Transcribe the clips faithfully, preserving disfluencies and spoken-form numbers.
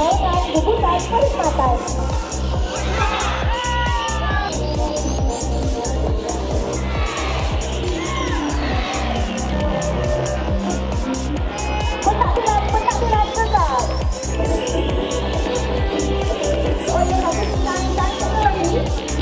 Kejohanan Gugusan Perkhidmatan. Pentakbiran, pentakbiran gegar. Oleh Hakim Sukan dan Teknologi.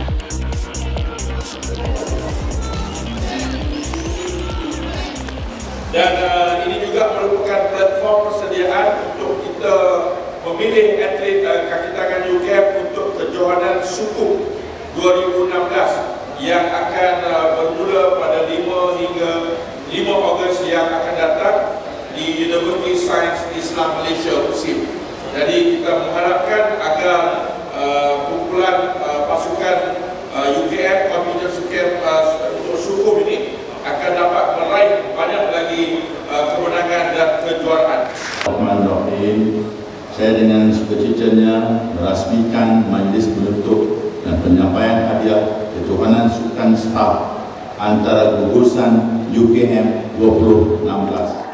Dan uh, ini juga merupakan platform persediaan untuk kita memilih atlet uh, kaki tangan U K M untuk Kejohanan Sukan dua ribu enam belas yang akan uh, bermula pada lima hingga lima Ogos yang akan datang di Universiti Sains Islam Malaysia U S I M. Jadi kita mengharapkan agar uh, kumpulan uh, pasukan uh, U K M Kombinasi Sukan uh, untuk Sukan ini akan dapat meraih banyak lagi uh, kemenangan dan kejuaraan. Bismillahirrahmanirrahim. Saya dengan sukacitanya merasmikan majlis penutup dan penyampaian hadiah Kejohanan Sukan Staf Antara Gugusan U K M dua ribu enam belas.